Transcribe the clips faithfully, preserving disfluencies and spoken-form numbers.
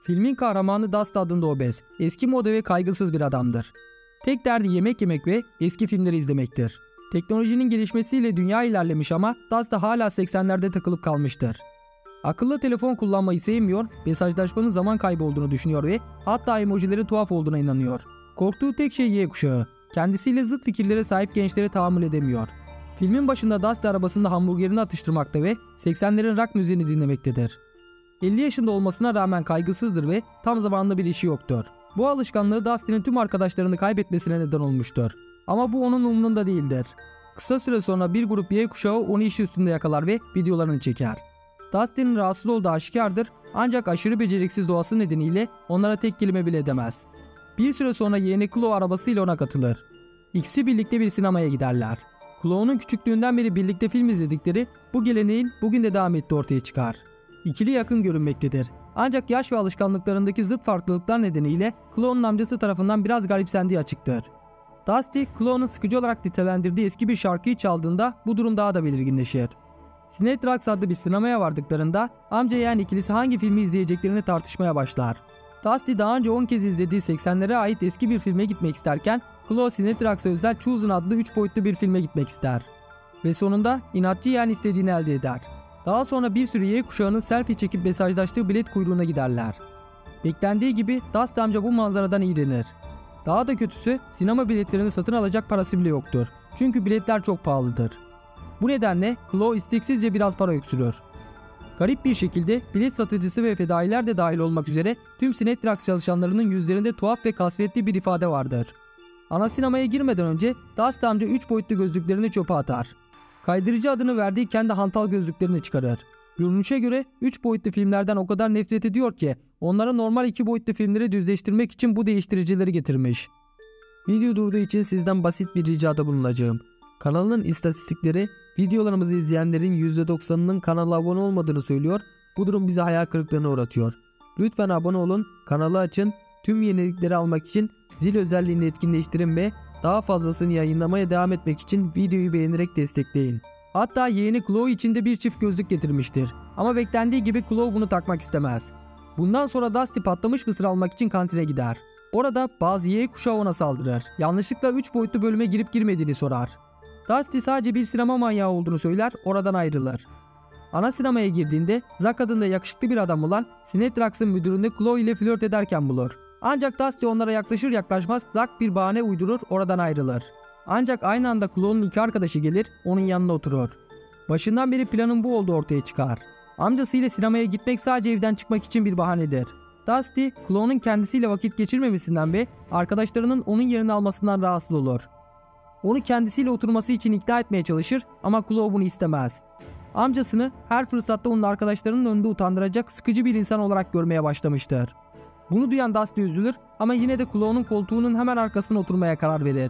Filmin kahramanı Dusty adında obez, eski moda ve kaygısız bir adamdır. Tek derdi yemek yemek ve eski filmleri izlemektir. Teknolojinin gelişmesiyle dünya ilerlemiş ama Dusty hala seksenlerde takılıp kalmıştır. Akıllı telefon kullanmayı sevmiyor, mesajlaşmanın zaman kaybı olduğunu düşünüyor ve hatta emojilerin tuhaf olduğuna inanıyor. Korktuğu tek şey Y kuşağı. Kendisiyle zıt fikirlere sahip gençlere tahammül edemiyor. Filmin başında Dusty arabasında hamburgerini atıştırmakta ve seksenlerin rock müziğini dinlemektedir. elli yaşında olmasına rağmen kaygısızdır ve tam zamanlı bir işi yoktur. Bu alışkanlığı Dusty'nin tüm arkadaşlarını kaybetmesine neden olmuştur. Ama bu onun umrunda değildir. Kısa süre sonra bir grup Y kuşağı onu iş üstünde yakalar ve videolarını çeker. Dusty'nin rahatsız olduğu aşikardır ancak aşırı beceriksiz doğası nedeniyle onlara tek kelime bile edemez. Bir süre sonra yeğeni Chloe arabasıyla ona katılır. İkisi birlikte bir sinemaya giderler. Chloe'nun küçüklüğünden beri birlikte film izledikleri bu geleneğin bugün de devam ettiği ortaya çıkar. İkili yakın görünmektedir. Ancak yaş ve alışkanlıklarındaki zıt farklılıklar nedeniyle Chloe'nun amcası tarafından biraz garipsendiği açıktır. Dusty, Chloe'nun sıkıcı olarak nitelendirdiği eski bir şarkıyı çaldığında bu durum daha da belirginleşir. Cinetrax adlı bir sinemaya vardıklarında amca yeğen ikilisi hangi filmi izleyeceklerini tartışmaya başlar. Dusty daha önce on kez izlediği seksenlere ait eski bir filme gitmek isterken Chloe Cinetrax'a özel Chosen adlı üç boyutlu bir filme gitmek ister. Ve sonunda inatçı yeğen istediğini elde eder. Daha sonra bir sürü Y kuşağının selfie çekip mesajlaştığı bilet kuyruğuna giderler. Beklendiği gibi Dusty amca bu manzaradan iğrenir. Daha da kötüsü sinema biletlerini satın alacak parası bile yoktur. Çünkü biletler çok pahalıdır. Bu nedenle Chloe isteksizce biraz para öksürür. Garip bir şekilde bilet satıcısı ve fedailer de dahil olmak üzere tüm Cinetrax çalışanlarının yüzlerinde tuhaf ve kasvetli bir ifade vardır. Ana sinemaya girmeden önce Dusty amca üç boyutlu gözlüklerini çöpe atar. Kaydırıcı adını verdiği kendi hantal gözlüklerini çıkarır. Görünüşe göre üç boyutlu filmlerden o kadar nefret ediyor ki onlara normal iki boyutlu filmleri düzleştirmek için bu değiştiricileri getirmiş. Video durduğu için sizden basit bir ricada bulunacağım. Kanalın istatistikleri videolarımızı izleyenlerin yüzde doksanının kanala abone olmadığını söylüyor. Bu durum bizi hayal kırıklığına uğratıyor. Lütfen abone olun, kanalı açın, tüm yenilikleri almak için zil özelliğini etkinleştirin ve daha fazlasını yayınlamaya devam etmek için videoyu beğenerek destekleyin. Hatta yeğeni Chloe için de bir çift gözlük getirmiştir. Ama beklendiği gibi Chloe bunu takmak istemez. Bundan sonra Dusty patlamış mısır almak için kantine gider. Orada bazı Y kuşağı ona saldırır. Yanlışlıkla üç boyutlu bölüme girip girmediğini sorar. Dusty sadece bir sinema manyağı olduğunu söyler, oradan ayrılır. Ana sinemaya girdiğinde Zack adında yakışıklı bir adam olan Cinetrax'ın müdüründe Chloe ile flört ederken bulur. Ancak Dusty onlara yaklaşır yaklaşmaz Zack bir bahane uydurur, oradan ayrılır. Ancak aynı anda Chloe'nun iki arkadaşı gelir, onun yanına oturur. Başından beri planın bu olduğu ortaya çıkar. Amcasıyla sinemaya gitmek sadece evden çıkmak için bir bahanedir. Dusty, Chloe'nun kendisiyle vakit geçirmemesinden ve arkadaşlarının onun yerini almasından rahatsız olur. Onu kendisiyle oturması için ikna etmeye çalışır ama Chloe bunu istemez. Amcasını her fırsatta onun arkadaşlarının önünde utandıracak sıkıcı bir insan olarak görmeye başlamıştır. Bunu duyan Dusty üzülür ama yine de Chloe'nun koltuğunun hemen arkasına oturmaya karar verir.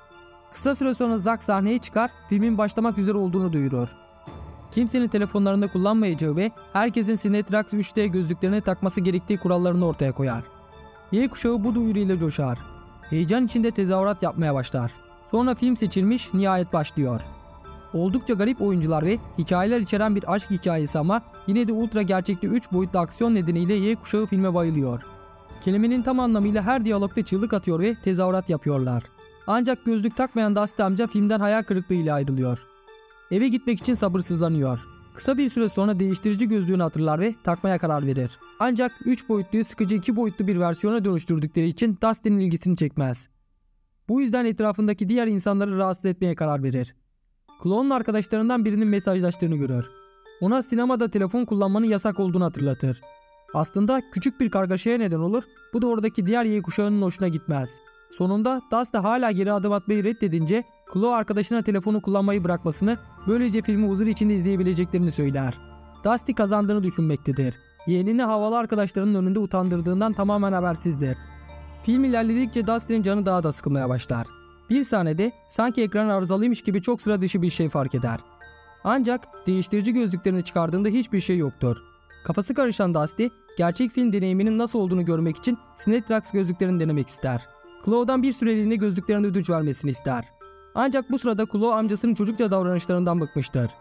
Kısa süre sonra Zack sahneye çıkar, filmin başlamak üzere olduğunu duyurur. Kimsenin telefonlarında kullanmayacağı ve herkesin Cinetrax üç D gözlüklerini takması gerektiği kurallarını ortaya koyar. Y kuşağı bu duyuruyla coşar. Heyecan içinde tezahürat yapmaya başlar. Sonra film seçilmiş, nihayet başlıyor. Oldukça garip oyuncular ve hikayeler içeren bir aşk hikayesi ama yine de ultra gerçekçi üç boyutlu aksiyon nedeniyle Y kuşağı filme bayılıyor. Kelimenin tam anlamıyla her diyalogda çığlık atıyor ve tezahürat yapıyorlar. Ancak gözlük takmayan Dusty amca filmden hayal kırıklığıyla ayrılıyor. Eve gitmek için sabırsızlanıyor. Kısa bir süre sonra değiştirici gözlüğünü hatırlar ve takmaya karar verir. Ancak üç boyutluyu sıkıcı iki boyutlu bir versiyona dönüştürdükleri için Dusty'nin ilgisini çekmez. Bu yüzden etrafındaki diğer insanları rahatsız etmeye karar verir. Chloe'nun arkadaşlarından birinin mesajlaştığını görür. Ona sinemada telefon kullanmanın yasak olduğunu hatırlatır. Aslında küçük bir kargaşaya neden olur, bu da oradaki diğer Y kuşağının hoşuna gitmez. Sonunda Dusty hala geri adım atmayı reddedince Chloe arkadaşına telefonu kullanmayı bırakmasını, böylece filmi huzur içinde izleyebileceklerini söyler. Dusty kazandığını düşünmektedir. Yeğenini havalı arkadaşlarının önünde utandırdığından tamamen habersizdir. Film ilerledikçe Dusty'nin canı daha da sıkılmaya başlar. Bir sahnede sanki ekran arızalıymış gibi çok sıra dışı bir şey fark eder. Ancak değiştirici gözlüklerini çıkardığında hiçbir şey yoktur. Kafası karışan Dusty, gerçek film deneyiminin nasıl olduğunu görmek için Cinetrax gözlüklerini denemek ister. Chloe'dan bir süreliğine gözlüklerine ödünç vermesini ister. Ancak bu sırada Chloe amcasının çocukça davranışlarından bıkmıştır.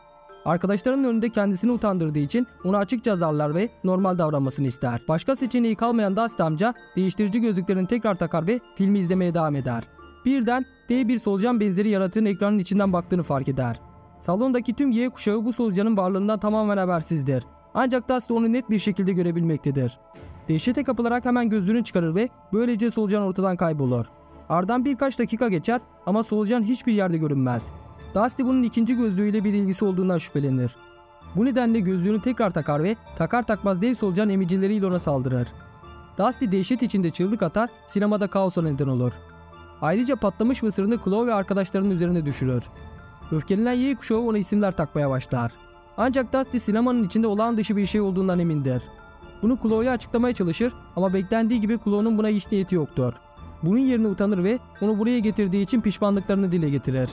Arkadaşlarının önünde kendisini utandırdığı için onu açıkça azarlar ve normal davranmasını ister. Başka seçeneği kalmayan Dusty amca değiştirici gözlüklerini tekrar takar ve filmi izlemeye devam eder. Birden dev bir solucan benzeri yaratığın ekranın içinden baktığını fark eder. Salondaki tüm Y kuşağı bu solucanın varlığından tamamen habersizdir. Ancak Dusty onu net bir şekilde görebilmektedir. Dehşete kapılarak hemen gözlüğünü çıkarır ve böylece solucan ortadan kaybolur. Ardından birkaç dakika geçer ama solucan hiçbir yerde görünmez. Dusty bunun ikinci gözlüğüyle bir ilgisi olduğundan şüphelenir. Bu nedenle gözlüğünü tekrar takar ve takar takmaz dev solucan emicileriyle ona saldırır. Dusty dehşet içinde çığlık atar, sinemada kaosa neden olur. Ayrıca patlamış mısırını Chloe ve arkadaşlarının üzerine düşürür. Öfkelenen Y kuşağı ona isimler takmaya başlar. Ancak Dusty sinemanın içinde olağan dışı bir şey olduğundan emindir. Bunu Chloe'ya açıklamaya çalışır ama beklendiği gibi Chloe'nun buna hiç niyeti yoktur. Bunun yerine utanır ve onu buraya getirdiği için pişmanlıklarını dile getirir.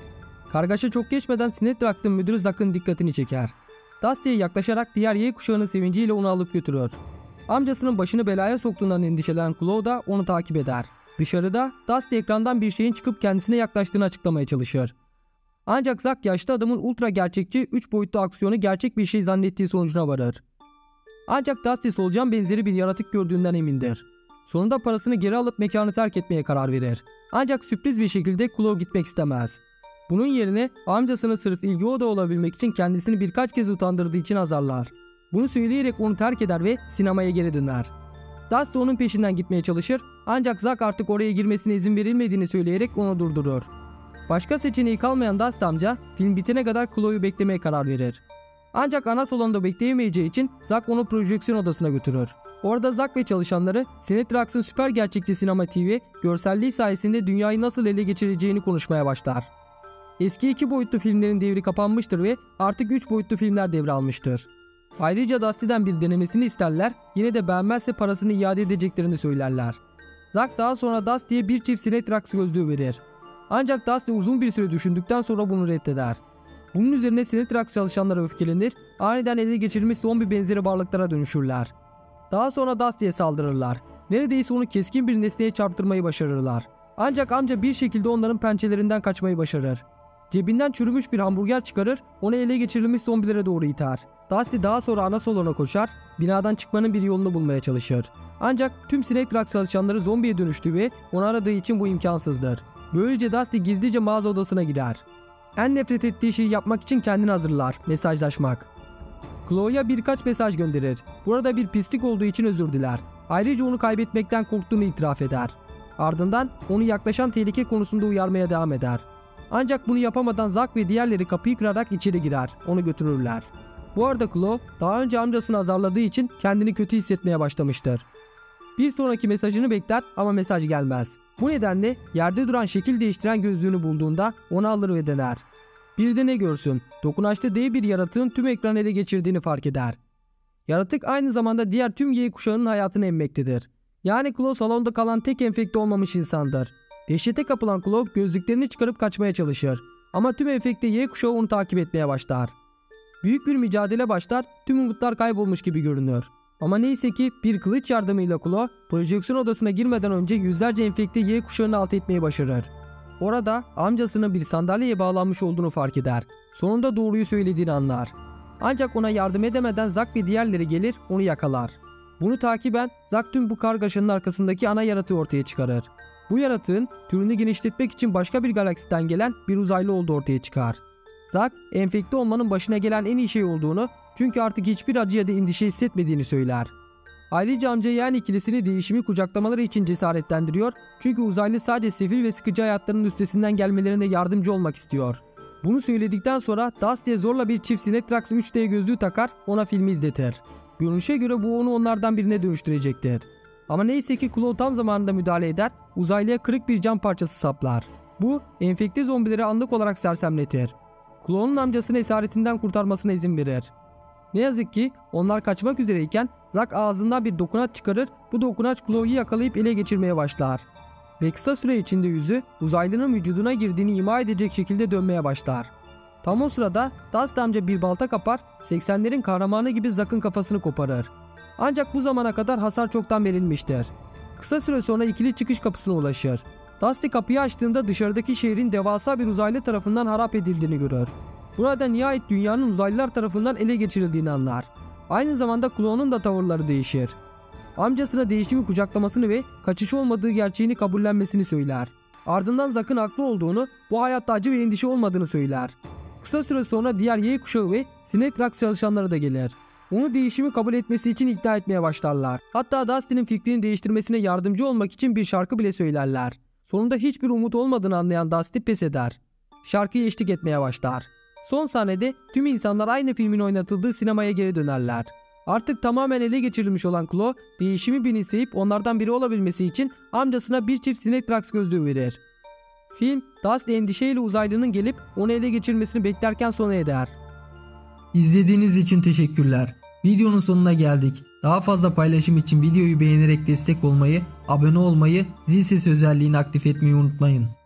Kargaşa çok geçmeden Sinetrax'ın müdürü Zack'ın dikkatini çeker. Dusty'ye yaklaşarak diğer Y kuşağının sevinciyle onu alıp götürür. Amcasının başını belaya soktuğundan endişelenen Chloe da onu takip eder. Dışarıda Dusty ekrandan bir şeyin çıkıp kendisine yaklaştığını açıklamaya çalışır. Ancak Zack yaşlı adamın ultra gerçekçi üç boyutlu aksiyonu gerçek bir şey zannettiği sonucuna varır. Ancak Dusty solucan benzeri bir yaratık gördüğünden emindir. Sonunda parasını geri alıp mekanı terk etmeye karar verir. Ancak sürpriz bir şekilde Chloe gitmek istemez. Bunun yerine amcasını sırf ilgi odağı olabilmek için kendisini birkaç kez utandırdığı için azarlar. Bunu söyleyerek onu terk eder ve sinemaya geri döner. Dusty onun peşinden gitmeye çalışır ancak Zack artık oraya girmesine izin verilmediğini söyleyerek onu durdurur. Başka seçeneği kalmayan Dusty amca film bitene kadar Chloe'yu beklemeye karar verir. Ancak ana salonda bekleyemeyeceği için Zack onu projeksiyon odasına götürür. Orada Zack ve çalışanları Sinetrax'ın süper gerçekçi sinema T V görselliği sayesinde dünyayı nasıl ele geçireceğini konuşmaya başlar. Eski iki boyutlu filmlerin devri kapanmıştır ve artık üç boyutlu filmler devralmıştır. Ayrıca Dusty'den bir denemesini isterler, yine de beğenmezse parasını iade edeceklerini söylerler. Zack daha sonra Dusty'ye bir çift Sinetrax gözlüğü verir. Ancak Dusty uzun bir süre düşündükten sonra bunu reddeder. Bunun üzerine Sinetrax çalışanları öfkelenir, aniden ele geçirilmiş zombi benzeri varlıklara dönüşürler. Daha sonra Dusty'ye saldırırlar. Neredeyse onu keskin bir nesneye çarptırmayı başarırlar. Ancak amca bir şekilde onların pençelerinden kaçmayı başarır. Cebinden çürümüş bir hamburger çıkarır, onu ele geçirilmiş zombilere doğru iter. Dusty daha sonra ana salona koşar, binadan çıkmanın bir yolunu bulmaya çalışır. Ancak tüm Sinetrax çalışanları zombiye dönüştü ve onu aradığı için bu imkansızdır. Böylece Dusty gizlice mağaza odasına girer. En nefret ettiği şeyi yapmak için kendini hazırlar, mesajlaşmak. Chloe'ya birkaç mesaj gönderir. Burada bir pislik olduğu için özür diler. Ayrıca onu kaybetmekten korktuğunu itiraf eder. Ardından onu yaklaşan tehlike konusunda uyarmaya devam eder. Ancak bunu yapamadan Zack ve diğerleri kapıyı kırarak içeri girer, onu götürürler. Bu arada Chloe daha önce amcasını azarladığı için kendini kötü hissetmeye başlamıştır. Bir sonraki mesajını bekler ama mesaj gelmez. Bu nedenle yerde duran şekil değiştiren gözlüğünü bulduğunda onu alır ve dener. Bir de ne görsün, dokunaçlı dev bir yaratığın tüm ekranı ele geçirdiğini fark eder. Yaratık aynı zamanda diğer tüm Y kuşağının hayatını emmektedir. Yani Chloe salonda kalan tek enfekte olmamış insandır. Dehşete kapılan Chloe gözlüklerini çıkarıp kaçmaya çalışır. Ama tüm enfekte Y kuşağı onu takip etmeye başlar. Büyük bir mücadele başlar, tüm umutlar kaybolmuş gibi görünür. Ama neyse ki bir kılıç yardımıyla Chloe projeksiyon odasına girmeden önce yüzlerce enfekte Y kuşağını alt etmeyi başarır. Orada amcasının bir sandalyeye bağlanmış olduğunu fark eder. Sonunda doğruyu söylediğini anlar. Ancak ona yardım edemeden Zack ve diğerleri gelir, onu yakalar. Bunu takiben Zack tüm bu kargaşanın arkasındaki ana yaratığı ortaya çıkarır. Bu yaratığın türünü genişletmek için başka bir galaksiden gelen bir uzaylı olduğu ortaya çıkar. Zack, enfekte olmanın başına gelen en iyi şey olduğunu, çünkü artık hiçbir acı ya da endişe hissetmediğini söyler. Ayrıca amca yeğen ikilisini değişimi kucaklamaları için cesaretlendiriyor, çünkü uzaylı sadece sefil ve sıkıcı hayatlarının üstesinden gelmelerine yardımcı olmak istiyor. Bunu söyledikten sonra Dusty'ye zorla bir çift Sinetrax üç D gözlüğü takar, ona filmi izletir. Görünüşe göre bu onu onlardan birine dönüştürecektir. Ama neyse ki Chloe tam zamanında müdahale eder, uzaylıya kırık bir cam parçası saplar. Bu, enfekte zombileri anlık olarak sersemletir. Chloe'nun amcasını esaretinden kurtarmasına izin verir. Ne yazık ki onlar kaçmak üzereyken Zack ağzından bir dokunaç çıkarır, bu dokunaç Chloe'yi yakalayıp ele geçirmeye başlar. Ve kısa süre içinde yüzü uzaylının vücuduna girdiğini ima edecek şekilde dönmeye başlar. Tam o sırada Dusty amca bir balta kapar, seksenlerin kahramanı gibi Zack'ın kafasını koparır. Ancak bu zamana kadar hasar çoktan verilmiştir. Kısa süre sonra ikili çıkış kapısına ulaşır. Dusty kapıyı açtığında dışarıdaki şehrin devasa bir uzaylı tarafından harap edildiğini görür. Burada nihayet dünyanın uzaylılar tarafından ele geçirildiğini anlar. Aynı zamanda Chloe'nun da tavırları değişir. Amcasına değişimi kucaklamasını ve kaçış olmadığı gerçeğini kabullenmesini söyler. Ardından Zack'ın haklı olduğunu, bu hayatta acı ve endişe olmadığını söyler. Kısa süre sonra diğer Y kuşağı ve Sinetrax çalışanları da gelir. Onu değişimi kabul etmesi için ikna etmeye başlarlar. Hatta Dusty'nin fikrini değiştirmesine yardımcı olmak için bir şarkı bile söylerler. Sonunda hiçbir umut olmadığını anlayan Dusty pes eder. Şarkıya eşlik etmeye başlar. Son sahnede tüm insanlar aynı filmin oynatıldığı sinemaya geri dönerler. Artık tamamen ele geçirilmiş olan Chloe, değişimi benimseyip onlardan biri olabilmesi için amcasına bir çift Sinetrax gözlüğü verir. Film, Dusty endişeyle uzaylının gelip onu ele geçirmesini beklerken sona erer. İzlediğiniz için teşekkürler. Videonun sonuna geldik. Daha fazla paylaşım için videoyu beğenerek destek olmayı, abone olmayı, zil sesi özelliğini aktif etmeyi unutmayın.